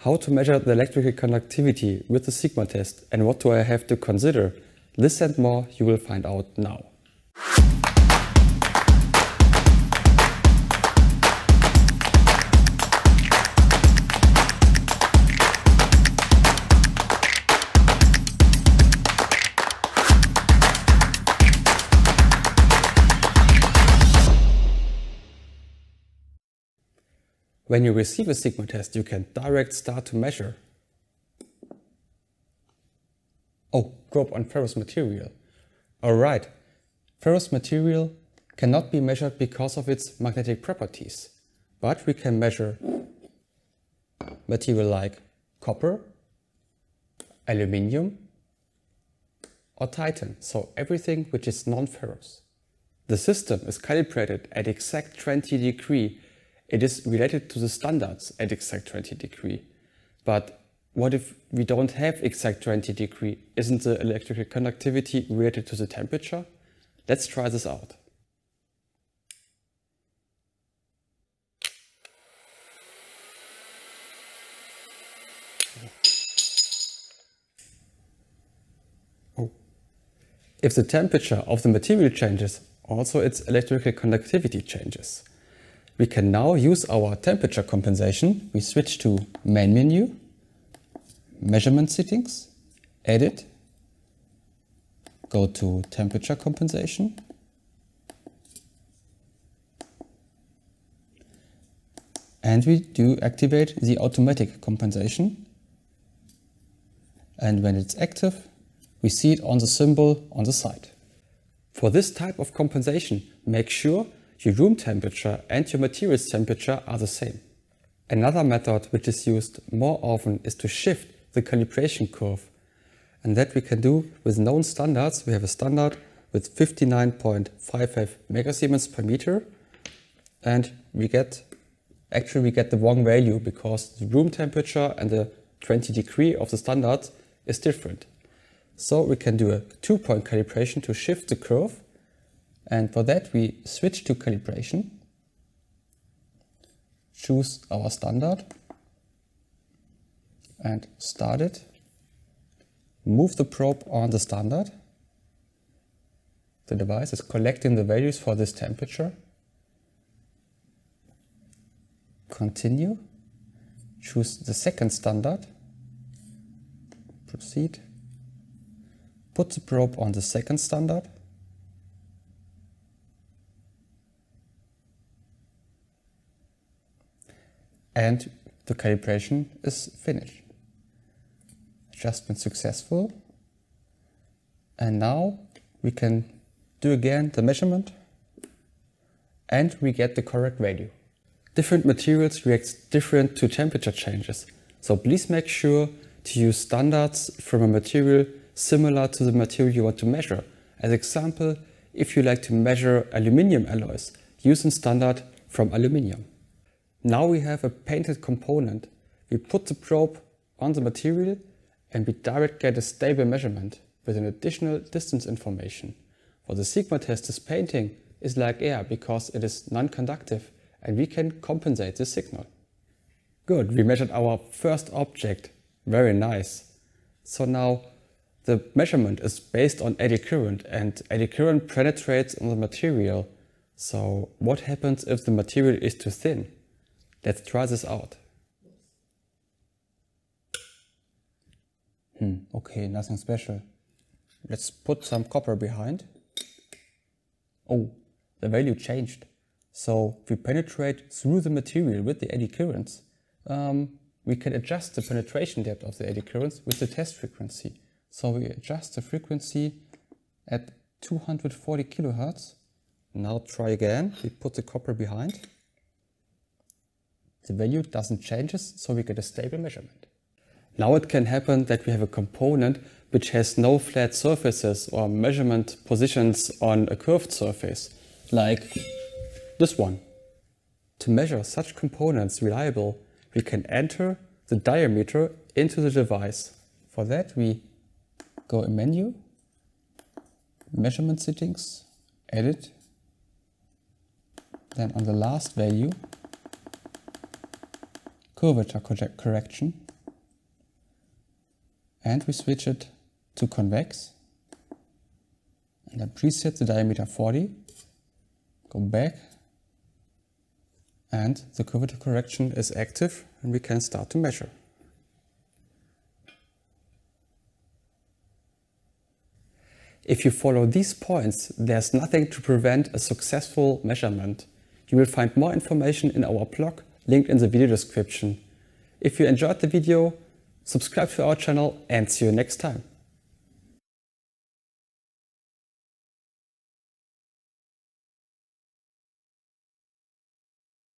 How to measure the electrical conductivity with the SIGMATEST and what do I have to consider? This and more you will find out now. When you receive a SIGMATEST, you can direct start to measure. Oh, probe on ferrous material. Alright, ferrous material cannot be measured because of its magnetic properties, but we can measure material like copper, aluminium or titan, so everything which is non-ferrous. The system is calibrated at exact 20 degrees. It is related to the standards at exact 20 degrees. But what if we don't have exact 20 degrees? Isn't the electrical conductivity related to the temperature? Let's try this out. Oh. If the temperature of the material changes, also its electrical conductivity changes. We can now use our temperature compensation. We switch to Main menu, Measurement Settings, Edit, go to Temperature Compensation, and we do activate the automatic compensation. And when it's active, we see it on the symbol on the side. For this type of compensation, make sure your room temperature and your material's temperature are the same. Another method which is used more often is to shift the calibration curve. And that we can do with known standards. We have a standard with 59.55 megasiemens per meter. And we get the wrong value because the room temperature and the 20 degree of the standard is different. So we can do a 2-point calibration to shift the curve. And for that we switch to calibration, choose our standard and start it. Move the probe on the standard. The device is collecting the values for this temperature. Continue. Choose the second standard. Proceed. Put the probe on the second standard. And the calibration is finished. Adjustment successful. And now we can do again the measurement and we get the correct value. Different materials react different to temperature changes. So please make sure to use standards from a material similar to the material you want to measure. As example, if you like to measure aluminium alloys, use a standard from aluminium. Now we have a painted component. We put the probe on the material and we direct get a stable measurement with an additional distance information. For the SIGMATEST, this painting is like air because it is non-conductive and we can compensate the signal. Good, we measured our first object. Very nice. So now the measurement is based on eddy current and eddy current penetrates on the material. So what happens if the material is too thin? Let's try this out. Okay, nothing special. Let's put some copper behind. Oh, the value changed. So if we penetrate through the material with the eddy currents, we can adjust the penetration depth of the eddy currents with the test frequency. So we adjust the frequency at 240 kilohertz. Now try again. We put the copper behind. The value doesn't change, so we get a stable measurement. Now it can happen that we have a component which has no flat surfaces or measurement positions on a curved surface, like this one. To measure such components reliable, we can enter the diameter into the device. For that we go in Menu, Measurement Settings, Edit, then on the last value, Curvature Correction, and we switch it to convex and then preset the diameter 40, go back, and the curvature correction is active and we can start to measure. If you follow these points, there's nothing to prevent a successful measurement. You will find more information in our blog, linked in the video description. If you enjoyed the video, subscribe to our channel and see you next time.